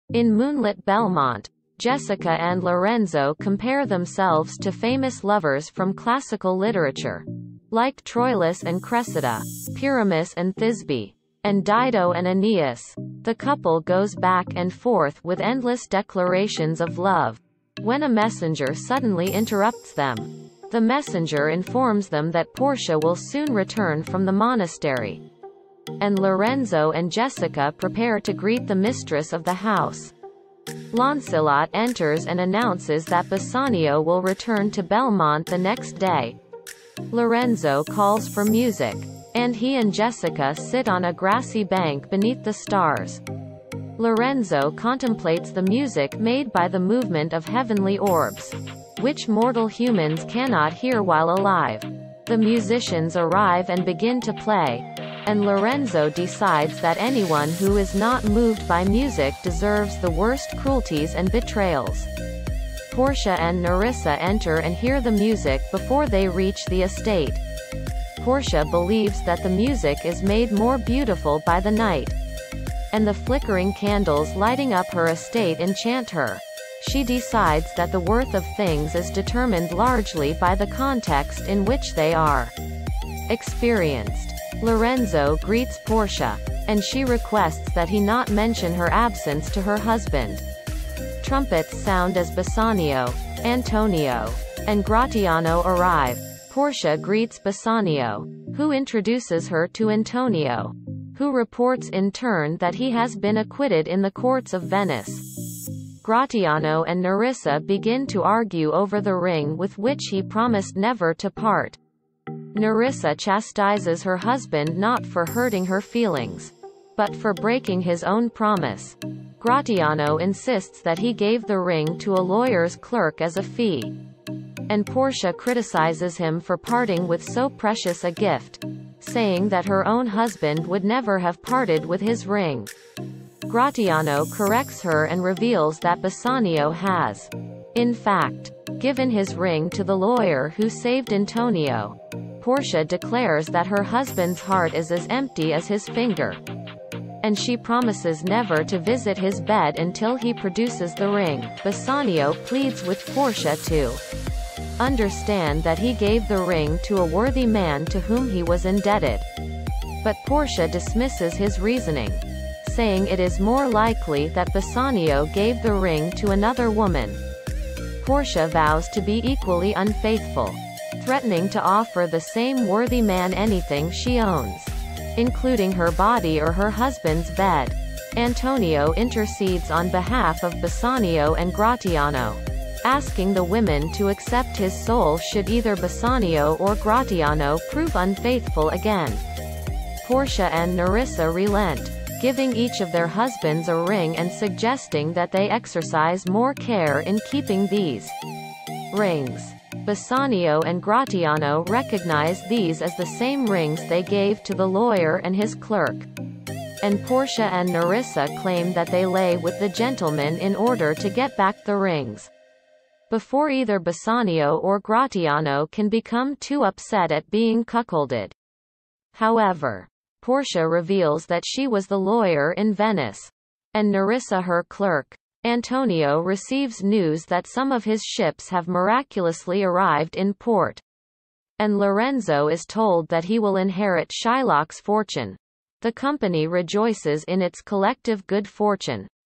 In Moonlit Belmont, Jessica and Lorenzo compare themselves to famous lovers from classical literature, like Troilus and Cressida, Pyramus and Thisbe, and Dido and Aeneas. The couple goes back and forth with endless declarations of love, when a messenger suddenly interrupts them. The messenger informs them that Portia will soon return from the monastery, and Lorenzo and Jessica prepare to greet the mistress of the house. Lancelot enters and announces that Bassanio will return to Belmont the next day. Lorenzo calls for music, and he and Jessica sit on a grassy bank beneath the stars. Lorenzo contemplates the music made by the movement of heavenly orbs, which mortal humans cannot hear while alive. The musicians arrive and begin to play, and Lorenzo decides that anyone who is not moved by music deserves the worst cruelties and betrayals. Portia and Nerissa enter and hear the music before they reach the estate. Portia believes that the music is made more beautiful by the night, and the flickering candles lighting up her estate enchant her. She decides that the worth of things is determined largely by the context in which they are experienced. Lorenzo greets Portia, and she requests that he not mention her absence to her husband. Trumpets sound as Bassanio, Antonio, and Gratiano arrive. Portia greets Bassanio, who introduces her to Antonio, who reports in turn that he has been acquitted in the courts of Venice. Gratiano and Nerissa begin to argue over the ring with which he promised never to part. Nerissa chastises her husband not for hurting her feelings, but for breaking his own promise. Gratiano insists that he gave the ring to a lawyer's clerk as a fee, and Portia criticizes him for parting with so precious a gift, saying that her own husband would never have parted with his ring. Gratiano corrects her and reveals that Bassanio has, in fact, given his ring to the lawyer who saved Antonio. Portia declares that her husband's heart is as empty as his finger, and she promises never to visit his bed until he produces the ring. Bassanio pleads with Portia to understand that he gave the ring to a worthy man to whom he was indebted. But Portia dismisses his reasoning, saying it is more likely that Bassanio gave the ring to another woman. Portia vows to be equally unfaithful, threatening to offer the same worthy man anything she owns, including her body or her husband's bed. Antonio intercedes on behalf of Bassanio and Gratiano, asking the women to accept his soul should either Bassanio or Gratiano prove unfaithful again. Portia and Nerissa relent, giving each of their husbands a ring and suggesting that they exercise more care in keeping these rings. Bassanio and Gratiano recognize these as the same rings they gave to the lawyer and his clerk, and Portia and Nerissa claim that they lay with the gentleman in order to get back the rings, before either Bassanio or Gratiano can become too upset at being cuckolded. However, Portia reveals that she was the lawyer in Venice, and Nerissa her clerk. Antonio receives news that some of his ships have miraculously arrived in port, and Lorenzo is told that he will inherit Shylock's fortune. The company rejoices in its collective good fortune,